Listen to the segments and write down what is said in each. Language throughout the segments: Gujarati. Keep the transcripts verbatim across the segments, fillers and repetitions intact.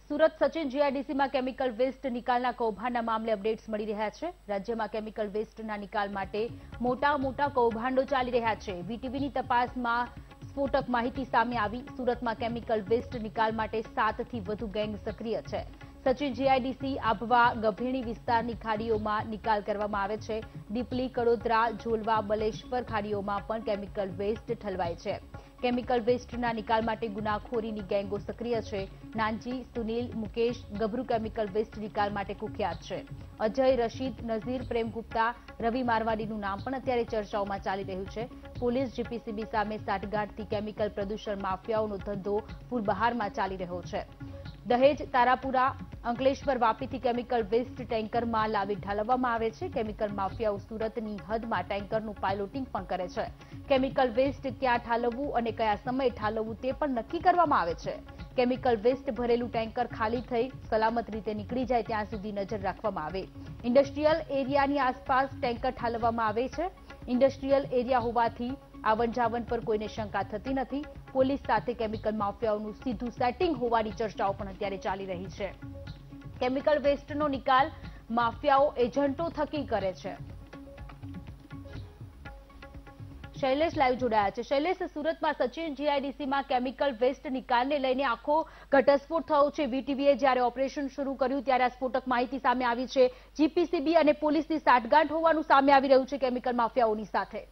સુરત સચિન જીઆઈડીસી માં કેમિકલ વેસ્ટ નિકાલના કૌભાંડના મામલે અપડેટ્સ મળી રહ્યા છે। રાજ્યમાં કેમિકલ વેસ્ટના નિકાલ માટે મોટા મોટા કૌભાંડો ચાલી રહ્યા છે। વીટીવીની તપાસમાં સ્ફોટક માહિતી સામે આવી। સુરતમાં કેમિકલ વેસ્ટ નિકાલ માટે સાત થી વધુ ગેંગ સક્રિય છે। સચિન જીઆઈડીસી આભવા ગભેણી વિસ્તારની ખાડીઓમાં નિકાલ કરવામાં આવે છે। દીપલી, કડોદરા, ઝોલવા, બલેશ્વર ખાડીઓમાં પણ કેમિકલ વેસ્ટ ઠલવાય છે। કેમિકલ વેસ્ટના નિકાલ માટે ગુનાખોરીની ગેંગો સક્રિય છે। નાનજી, સુનિલ, મુકેશ ગભરૂ કેમિકલ વેસ્ટ નિકાલ માટે કુખ્યાત છે। અજય, રશીદ, નઝીર, પ્રેમ ગુપ્તા, રવિ મારવાડીનું નામ પણ અત્યારે ચર્ચાઓમાં ચાલી રહ્યું છે। પોલીસ જીપીસીબી સામે સાઠગાંઠથી કેમિકલ પ્રદૂષણ માફિયાઓનો ધંધો પૂરબહારમાં ચાલી રહ્યો છે। દહેજ, તારાપુરા, અંકલેશ્વર, વાપીથી કેમિકલ વેસ્ટ ટેન્કરમાં લાવી ઠાલવવામાં આવે છે। કેમિકલ માફિયાઓ સુરતની હદમાં ટેન્કરનું પાયલોટિંગ પણ કરે છે। કેમિકલ વેસ્ટ ક્યાં ઠાલવવું અને કયા સમયે ઠાલવવું તે પણ નક્કી કરવામાં આવે છે। કેમિકલ વેસ્ટ ભરેલું ટેન્કર ખાલી થઈ સલામત રીતે નીકળી જાય ત્યાં સુધી નજર રાખવામાં આવે। ઇન્ડસ્ટ્રીયલ એરિયાની આસપાસ ટેન્કર ઠાલવવામાં આવે છે। ઇન્ડસ્ટ્રીયલ એરિયા હોવાથી આવન જાવન પર કોઈને શંકા થતી નથી। પોલીસ સાથે કેમિકલ માફિયાઓનું સીધું સેટિંગ હોવાની ચર્ચાઓ પણ અત્યારે ચાલી રહી છે। કેમિકલ વેસ્ટનો નિકાલ માફિયાઓ એજન્ટો થકી કરે છે। શૈલેષ લાઈવ જોડાયા છે। શૈલેષ, સુરતમાં સચિન જીઆઈડીસીમાં કેમિકલ વેસ્ટ નિકાલને લઈને આખો ઘટસ્ફોટ થયો છે। વીટીવીએ જ્યારે ઓપરેશન શરૂ કર્યું ત્યારે આ સ્ફોટક માહિતી સામે આવી છે। જીપીસીબી અને પોલીસની સાઠગાંઠ હોવાનું સામે આવી રહ્યું છે કેમિકલ માફિયાઓની સાથે।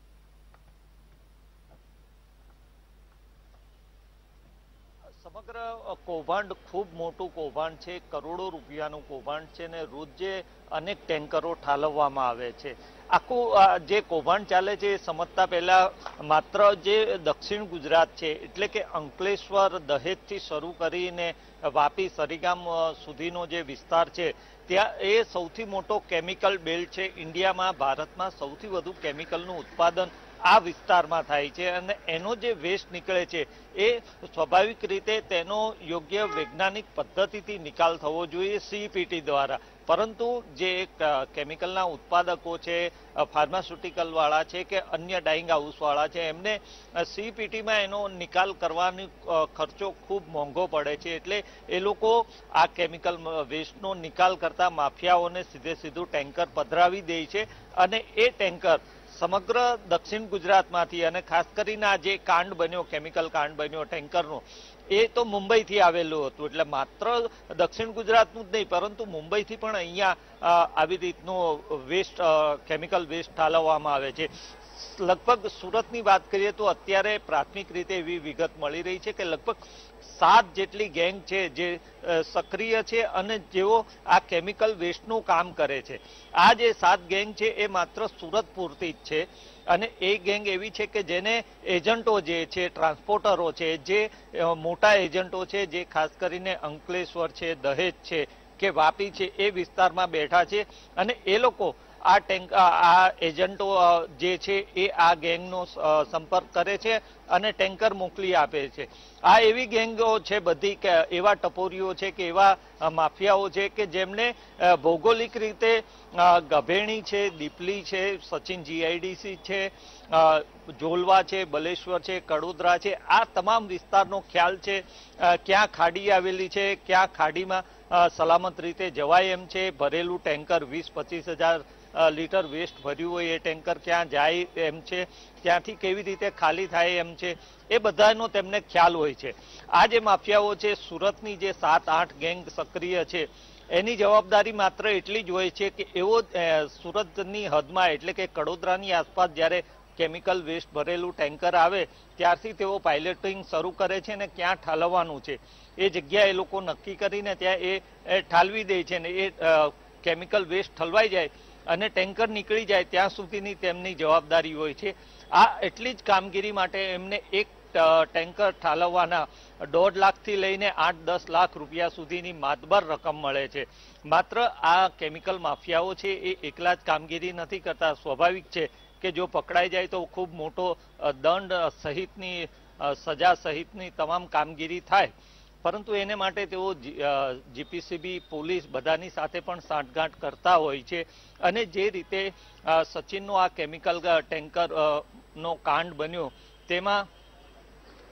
સમગ્ર કૌભાંડ ખૂબ મોટું કૌભાંડ છે। કરોડો રૂપિયાનું કૌભાંડ છે ને રોજે અનેક ટેન્કરો ઠાલવવામાં આવે છે। આખું જે કૌભાંડ ચાલે છે એ સમજતા પહેલા માત્ર જે દક્ષિણ ગુજરાત છે એટલે કે અંકલેશ્વર, દહેજથી શરૂ કરીને વાપી, સરીગામ સુધીનો જે વિસ્તાર છે ત્યાં એ સૌથી મોટો કેમિકલ બેલ્ટ છે। ઇન્ડિયામાં, ભારતમાં સૌથી વધુ કેમિકલનું ઉત્પાદન આ વિસ્તારમાં થાય છે અને એનો જે વેસ્ટ નીકળે છે એ સ્વાભાવિક રીતે તેનો યોગ્ય વૈજ્ઞાનિક પદ્ધતિથી નિકાલ થવો જોઈએ સીઈપીટી દ્વારા। પરંતુ જે કેમિકલના ઉત્પાદકો છે, ફાર્માસ્યુટિકલ વાળા છે કે અન્ય ડાઇંગ હાઉસ વાળા છે, એમને સીઈપીટીમાં એનો નિકાલ કરવાનો ખર્ચો ખૂબ મોંઘો પડે છે। એટલે એ લોકો આ કેમિકલ વેસ્ટનો નિકાલ કરતા માફિયાઓને સીધે સીધું ટેન્કર પધરાવી દે છે અને એ ટેન્કર સમગ્ર દક્ષિણ ગુજરાતમાંથી અને ખાસ કરીને આ જે કાંડ બન્યો, કેમિકલ કાંડ બન્યો ટેન્કરનો, એ તો મુંબઈથી આવેલું હતું। એટલે માત્ર દક્ષિણ ગુજરાતનું જ નહીં પરંતુ મુંબઈથી પણ અહીંયા આવી રીતનું વેસ્ટ, કેમિકલ વેસ્ટ ઠાલવવામાં આવે છે। લગભગ સુરતની વાત કરીએ તો અત્યારે પ્રાથમિક રીતે એવી વિગત મળી રહી છે કે લગભગ સાત જેટલી ગેંગ છે જે સક્રિય છે અને જેઓ આ કેમિકલ વેસ્ટનું કામ કરે છે। આ જે સાત ગેંગ છે એ માત્ર સુરત પૂરતી જ છે અને એ ગેંગ એવી છે કે જેને એજન્ટો જે છે, ટ્રાન્સપોર્ટરો છે, જે મોટા એજન્ટો છે જે ખાસ કરીને અંકલેશ્વર છે, દહેજ છે કે વાપી છે એ વિસ્તારમાં બેઠા છે અને એ લોકો આ ટેન્ક આ એજન્ટો જે છે એ આ ગેંગનો સંપર્ક કરે છે અને ટેન્કર મોકલી આપે છે। આ એવી ગેંગો છે બધી કે એવા ટપોરીઓ છે કે એવા માફિયાઓ છે કે જેમને ભૌગોલિક રીતે ગભેણી છે, દીપલી છે, સચિન જીઆઈડીસી છે, ઝોલવા છે, બલેશ્વર છે, કડોદરા છે, આ તમામ વિસ્તારનો ખ્યાલ છે। ક્યાં ખાડી આવેલી છે, ક્યાં ખાડીમાં સલામત રીતે જવાય એમ છે, ભરેલું ટેન્કર વીસ પચીસ હજાર લીટર વેસ્ટ ભર્યું હોય એ ટેન્કર ક્યાં જાય એમ છે, ત્યાંથી કેવી રીતે ખાલી થાય એમ છે, એ બધાનો તેમને ખ્યાલ હોય છે। આ જે માફિયાઓ છે, સુરતની જે સાત આઠ ગેંગ સક્રિય છે એની જવાબદારી માત્ર એટલી જ હોય છે કે એવો સુરતની હદમાં એટલે કે કડોદરાની આસપાસ જ્યારે કેમિકલ વેસ્ટ ભરેલું ટેન્કર આવે ત્યારથી તેઓ પાયલોટિંગ શરૂ કરે છે અને ક્યાં ઠાલવવાનું છે એ જગ્યા એ લોકો નક્કી કરીને ત્યાં એ ઠાલવી દે છે ને એ કેમિકલ વેસ્ટ ઠલવાઈ જાય અને ટેન્કર નીકળી જાય ત્યાં સુધીની તેમની જવાબદારી હોય છે। આ એટલી જ કામગીરી માટે એમને એક ટેન્કર ઠાલવવાના દોઢ લાખથી લઈને આઠ દસ લાખ રૂપિયા સુધીની માતબર રકમ મળે છે। માત્ર આ કેમિકલ માફિયાઓ છે એ એકલા જ કામગીરી નથી કરતા। સ્વાભાવિક છે કે જો પકડાઈ જાય તો ખૂબ મોટો દંડ સહિતની સજા સહિતની તમામ કામગીરી થાય પરંતુ એને માટે તેઓ જીપીસીબી, પોલીસ બધાની સાથે પણ સાંઠગાંઠ કરતા હોય છે અને જે રીતે સચિનનો આ કેમિકલ ટેન્કર નો કાંડ બન્યો તેમાં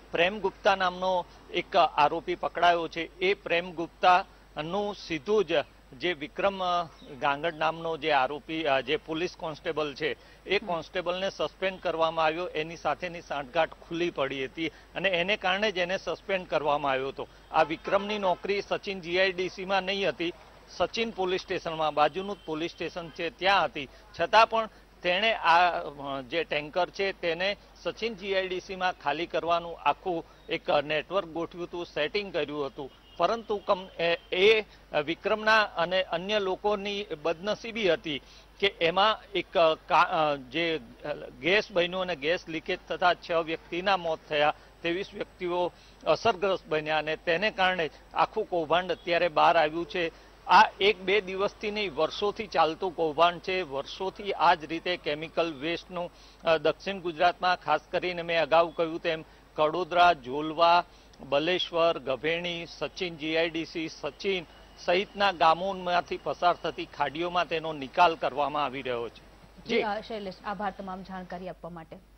પ્રેમ ગુપ્તા નામનો એક આરોપી પકડાયો છે. એ પ્રેમ ગુપ્તાનું સીધું જ જે વિક્રમ ગાંગડ નામનો જે આરોપી જે પોલીસ કોન્સ્ટેબલ છે એ કોન્સ્ટેબલને સસ્પેન્ડ કરવામાં આવ્યો. એની સાથેની સાંઠગાંઠ ખુલ્લી પડી હતી અને એને કારણે જ એને સસ્પેન્ડ કરવામાં આવ્યો હતો. આ વિક્રમની નોકરી સચિન જીઆઈડીસીમાં નહીં હતી, સચિન પોલીસ સ્ટેશનમાં, બાજુનું પોલીસ સ્ટેશન છે ત્યાં હતી. છતાં પણ તેણે આ જે ટેન્કર છે તેને સચિન જીઆઈડીસીમાં ખાલી કરવાનું આખું એક નેટવર્ક ગોઠવ્યું હતું, સેટિંગ કર્યું હતું. પરંતુ એ વિક્રમના અને અન્ય લોકોની બદનસીબી હતી કે એમાં એક જે ગેસ બન્યો અને ગેસ લીકેજ થતા છ વ્યક્તિના મોત થયા, ત્રેવીસ વ્યક્તિઓ અસરગ્રસ્ત બન્યા અને તેને કારણે આખું કૌભાંડ અત્યારે બહાર આવ્યું છે. આ એક બે દિવસથી નહીં, વર્ષોથી ચાલતું કૌભાંડ છે. વર્ષોથી આ જ રીતે કેમિકલ વેસ્ટનું દક્ષિણ ગુજરાતમાં, ખાસ કરીને મેં અગાઉ કહ્યું તેમ કડોદરા, જોલવા, બલેશ્વર, ગભેણી, સચિન જીઆઈડીસી, સચિન સહિતના ગામોમાંથી પસાર થતી ખાડીઓમાં તેનો નિકાલ કરવામાં આવી રહ્યો છે. જી શૈલેષ, આભાર તમામ જાણકારી આપવા માટે.